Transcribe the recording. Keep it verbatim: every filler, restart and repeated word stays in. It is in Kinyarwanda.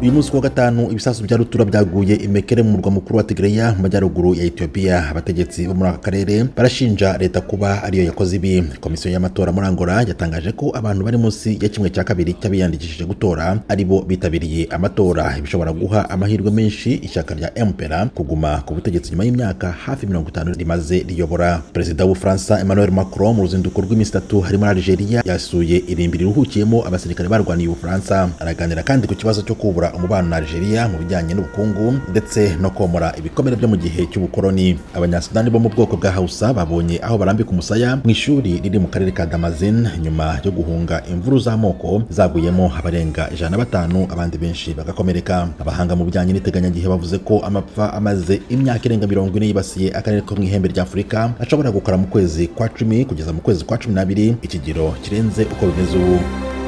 uyu munsi wa gatanu ibisasu bya rutura byaguye imekere mu murwa mukuru wa Tigray mu majyaruguru ya Ethiopia. Abategetsi bo muri aka karere barashinja leta kuba ariyo yakoze ibi. Komisiyo y'amatora muri Angola yatangaje ko abantu bari munsi ya kimwe cya kabiri cy'abiyandikishije gutora aribo bitabiriye amatora, ibishobora guha amahirwe menshi ishyaka rya M P R kuguma ku butegetsi nyuma y'imyaka hafi mirongo itanu rimaze riyobora. Perezida w'u Faransa Emmanuel Macron mu ruzinduko rw'iminsi itatu hari muri Algeria yasuye irimbiri ruhukiyemo abasirikare barwaniye u Faransa. Araganira kandi ku kibazo cyo kubura umubano na Algeria mu bijyanye n'ubukungu ndetse no komora ibikomere byo mu gihe cy'ubukoloni. Abanyasudani bo mu bwoko bwa Hausa babonye aho barambika umusaya mu ishuri riri mu karere ka Damazin nyuma yo guhunga imvuru z'amoko zaguyemo abarenga ijana na batanu, abandi benshi bagakomereka. Abahanga mu bijyanye n'iteganyagihe bavuze ko amapfa amaze imyaka irenga mirongo ine yibasiye akarere ko mu ihembe rya Afurika ashobora gukora mu kwezi kwa cumi kugeza mu kwezi kwa cumi n'abiri, ikigero kirenze uko bimeze ubu.